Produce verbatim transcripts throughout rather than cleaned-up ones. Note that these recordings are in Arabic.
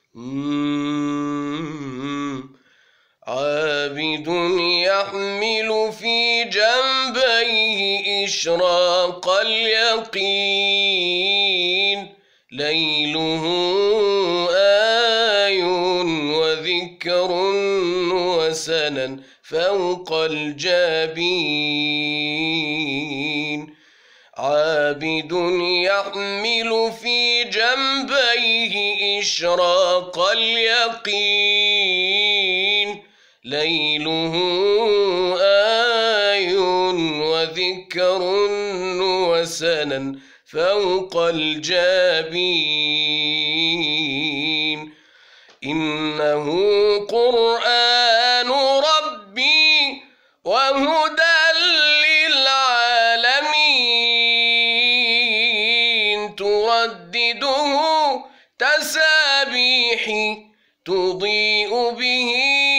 عابد يحمل في جنبيه إشراق اليقين، ليله آي وذكر وسنا فوق الجبين. عابد يحمل في جنبيه إشراق اليقين، ليله آي وذكر وسنا فوق الجبين. إنه قرآن ربي وهدى للعالمين، تردده تسابيحي تضيء به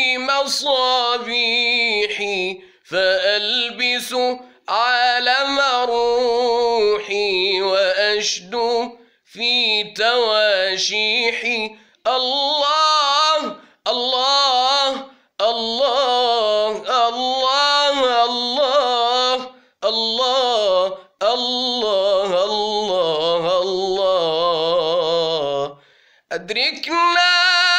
مصابيحي، فألبس عالم روحي وأشدو في تواشيحي. الله الله الله الله الله الله الله الله الله. أدركنا